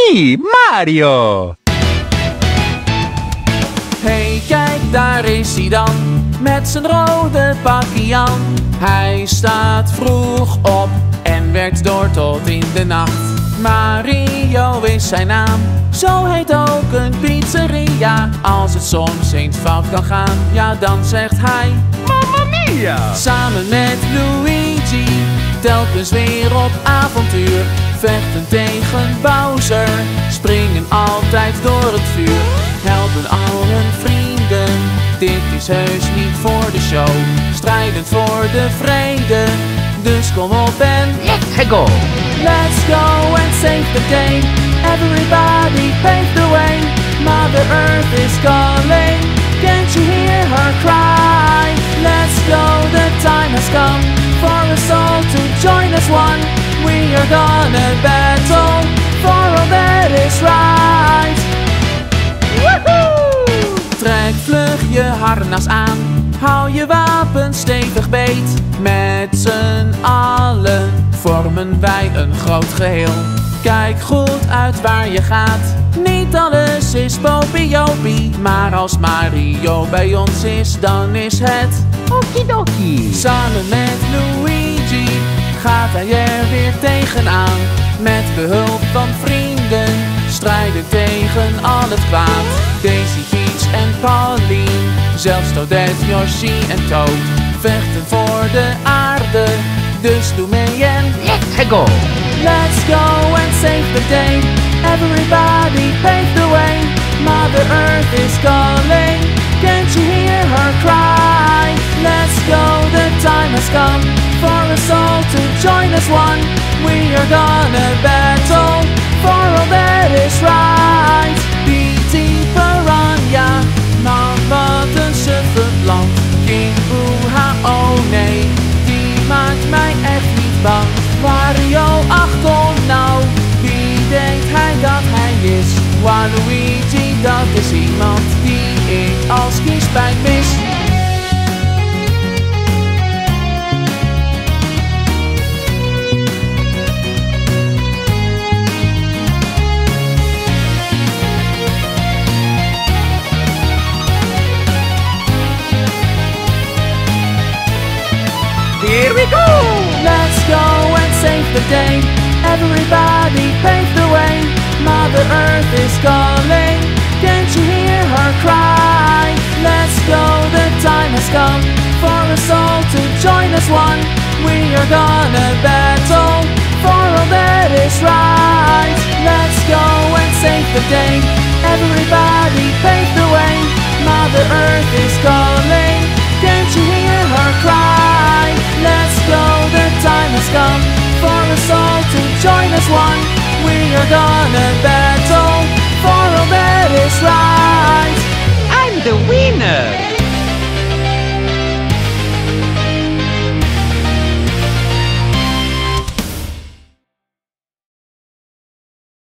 me, Mario! Hey, kijk, daar is hij dan, met zijn rode pakje aan. Hij staat vroeg op en werkt door tot in de nacht. Mario is zijn naam, zo heet ook een pizzeria. Als het soms eens fout kan gaan, ja dan zegt hij Mamma mia! samen met Luigi, telkens weer op avontuur. Vechten tegen Bowser, springen altijd door het vuur. Helpen al hun vrienden, dit is heus niet voor de show. Strijdend voor de vrede, dus kom op en Let's go! let's go and save the day. Everybody pave the way. Mother Earth is calling, can't you hear her cry? Let's go, the time has come for us all to join as one. We are gonna battle for all that is right. Woohoo! Trek vlug je harnas aan, hou je wapen stevig beet. Met z'n allen vormen wij een groot geheel. Kijk goed uit waar je gaat, niet alles is popiopie. Maar als Mario bij ons is, dan is het Okidoki! samen met Luigi gaat hij er weer tegenaan. Met behulp van vrienden, strijden tegen al het kwaad. Daisy, Peach en Pauline, zelfs Toadette, Yoshi en Toad vechten voor de aarde, dus doe mee en Let's go! let's go and save the day. Everybody pave the way. Mother Earth is calling, can't you hear her cry? Let's go, the time has come for us all to join as one. We are gonna battle for all that is right. PT Piranha, man wat een suffend land. King Oeha, oh nee, die maakt mij echt niet bang. Mario, ach kom nou, wie denkt hij dat hij is? Waluigi, dat is iemand die ik als kiespijn mis. Here we go! Let's go and save the day. Everybody pave the way. Mother Earth is calling, can't you hear her cry? Let's go, the time has come for us all to join as one. We are gonna battle for all that is right. Let's go and save the day. Everybody pave the way. Mother Earth is calling.